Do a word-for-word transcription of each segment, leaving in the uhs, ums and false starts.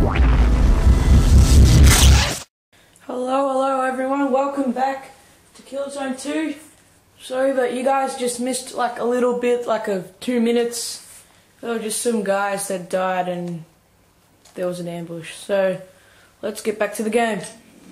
Hello, hello everyone, welcome back to Killzone two. Sorry that you guys just missed like a little bit, like a two minutes. There were just some guys that died and there was an ambush. So, let's get back to the game.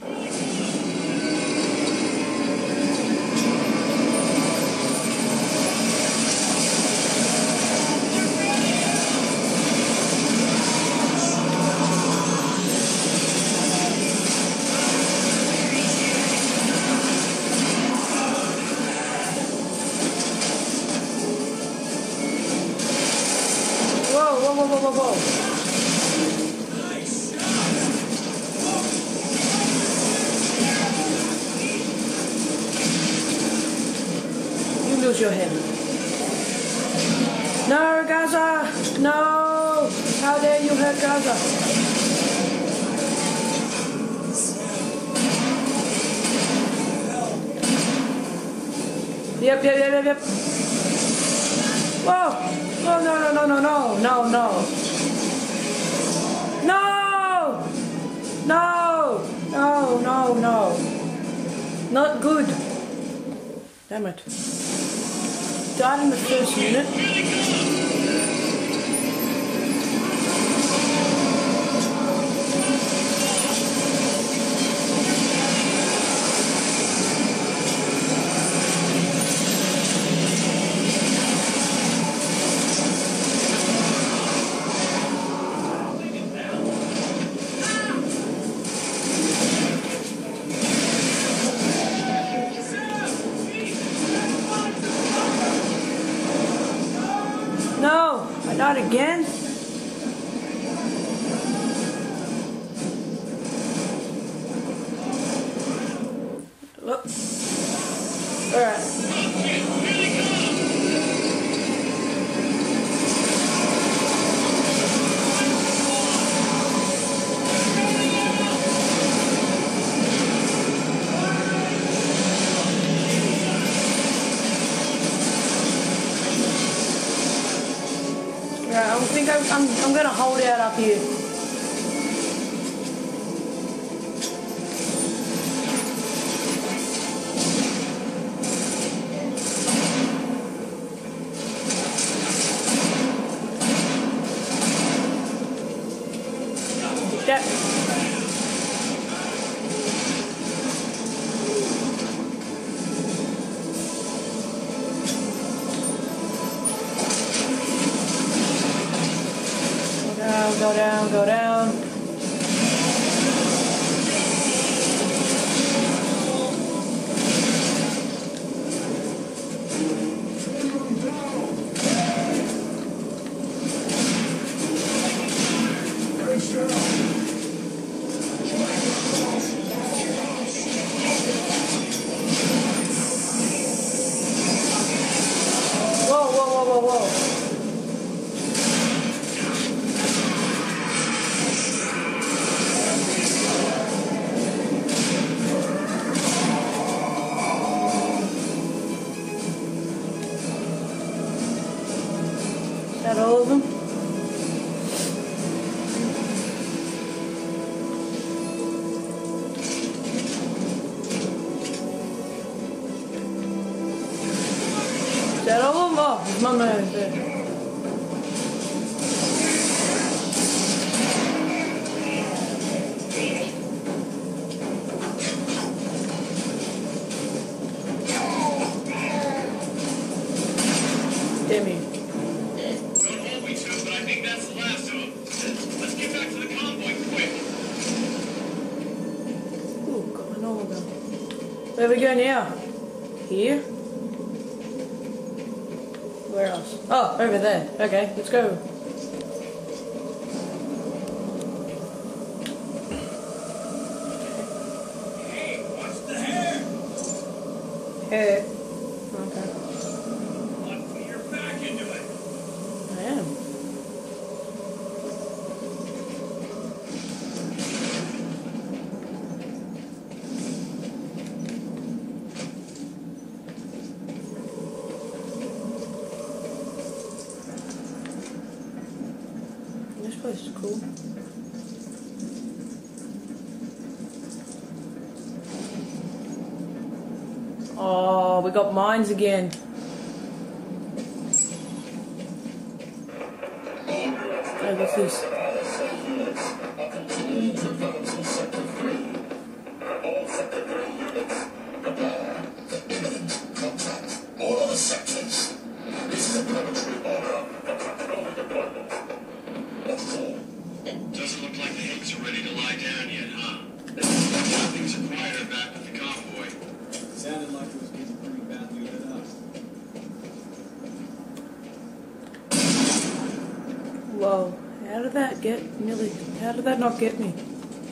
Whoa, whoa, whoa, whoa, whoa. You lose your head. No, Gaza! No! How dare you hurt Gaza? Yep, yep, yep, yep, yep. Whoa! No, no, no, no, no, no, no, no. No! No! No, no, no. Not good. Damn it. Died in the first minute. No! I died again? Look. Alright. I think I'm, I'm, I'm gonna hold out up here. Yep. Go down, go down. Whoa, whoa, whoa, whoa, whoa. Is that all of them? Is that all of them? Oh, there's my man there. Damn you. Where we go now? Here? Where else? Oh, over there. Okay, let's go. Hey, watch the hair! Hair? Okay. Let's put your back into it. I am. This place is cool. Oh, we got mines again. Hey, what's this? All other sectors. This is a planetary order. Doesn't look like the Higgs are ready to lie down yet, huh? Things are quieter back with the convoy. Sounded like it was getting pretty badly lit up. Whoa, how did that get nearly, how did that not get me?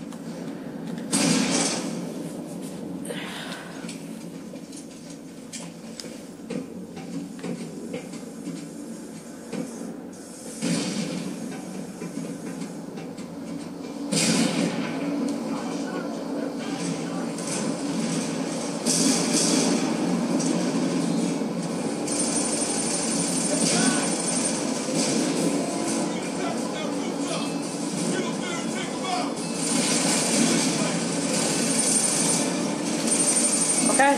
Okay.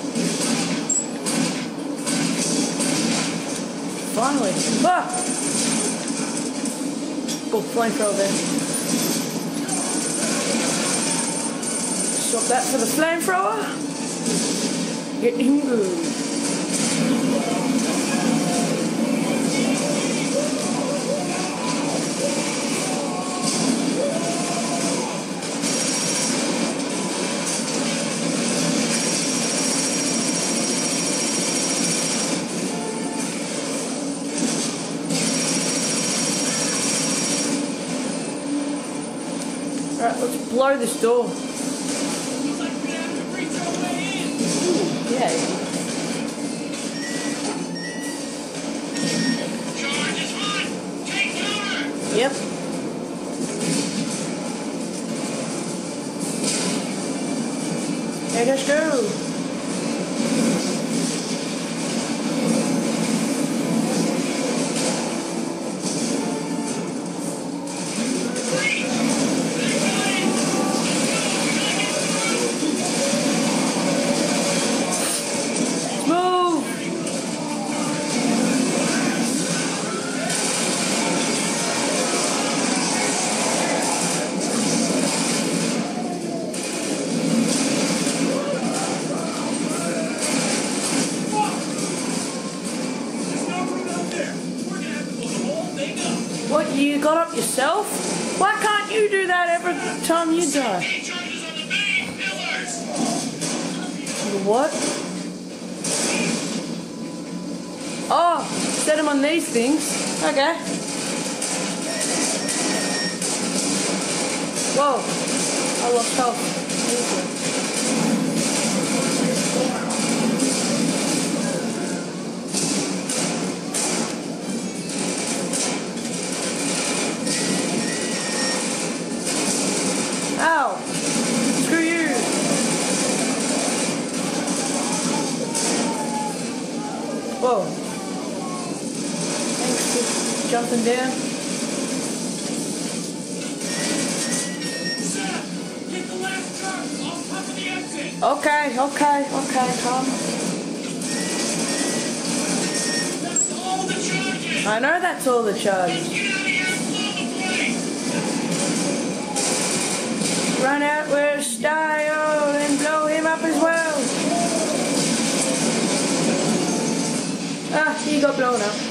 Finally. Ah! Go flamethrower there. Swap that for the flamethrower. Get him good. Alright, let's blow this door. Looks like we're gonna have to breach our way in. Yeah. Charge is on! Take cover! Yep. Hey, let's go. Move! There's no room out there. We're gonna have to blow the whole thing up. What, you got up yourself? Why can't you do that every time you die? He charges on the main pillars! What? Oh, set him on these things. Okay. Whoa, I lost health. Ow! Screw you! Whoa. Thanks for jumping down. Seth, get the last truck off top of the exit! Okay, okay, okay, calm. That's all the charges! I know that's all the charge. Get out of here and blow the place! Run out with style and blow him up as well. Ah, he got blown up.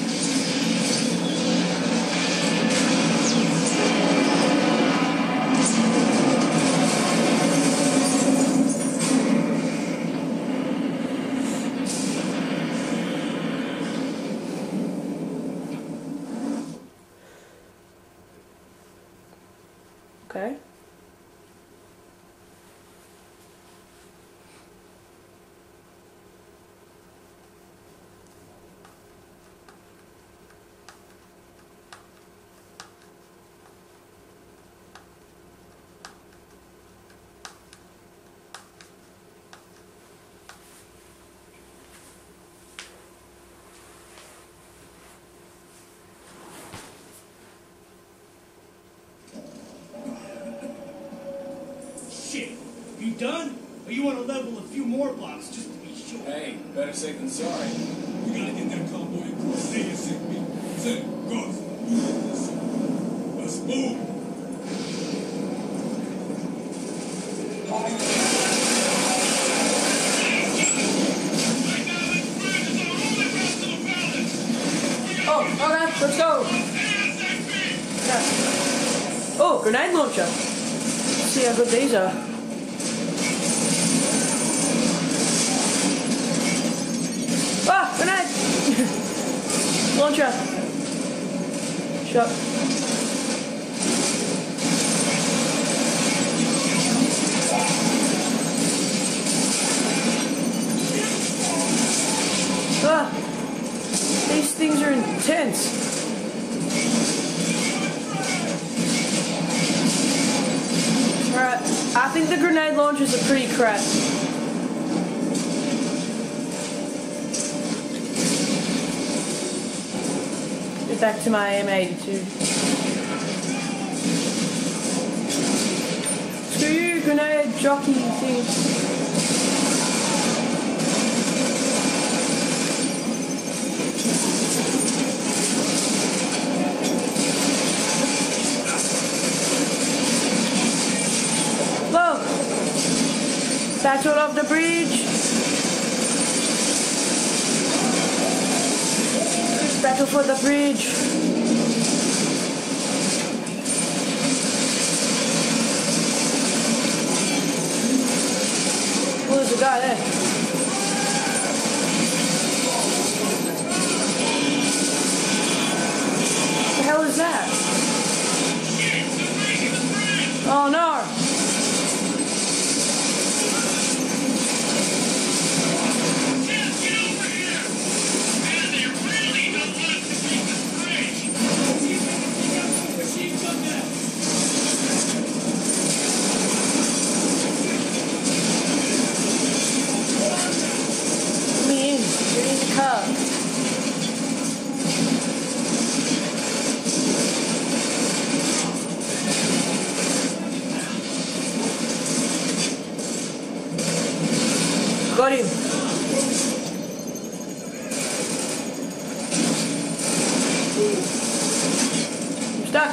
Okay. Shit, you done? Or you want to level a few more blocks just to be Hey, better safe than sorry. You gotta get that convoy across. Stay and sick me. Sit, goes. You get this. Let's move. Oh, okay, let's go. Yeah. Oh, grenade launcher. Let's see how good these are. Ah, grenade! Launcher. Shot. Ah, these things are intense. Alright, I think the grenade launchers are pretty crap. Get back to my M eighty-two. Screw you, grenade jockey thing. Battle of the bridge. Battle for the bridge. Oh, there's a guy there. What the hell is that? Oh no! Got him. I'm stuck.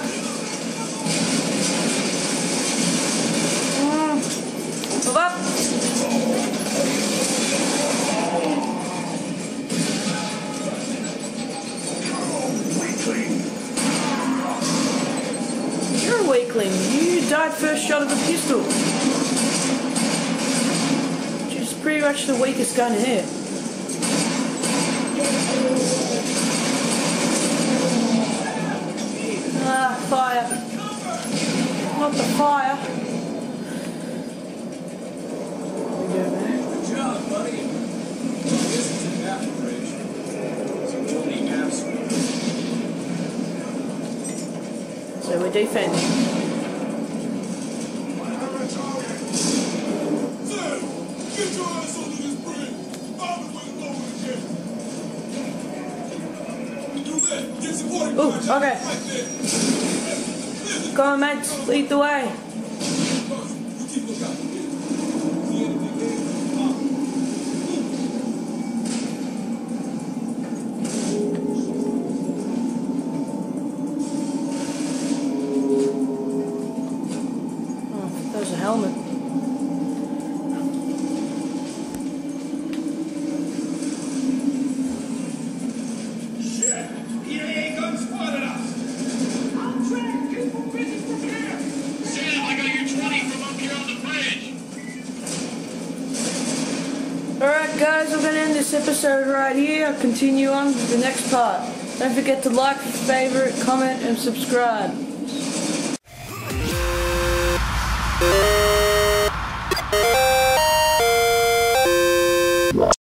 Mm. Move up. You're a weakling. You died first shot of the pistol. Pretty much the weakest gun in here. Ah, fire. Not the fire. Good job, buddy. This is an aspiration. So we'll need apps. So we're defending. Get your ass under this bridge! Find a way to lower it. Do that! Get supporting! Oh, okay. Go on, mates. Lead the way. You keep looking out. See anything there? Oh, there's a helmet. Alright guys, we're going to end this episode right here. I'll continue on with the next part. Don't forget to like, favorite, comment and subscribe.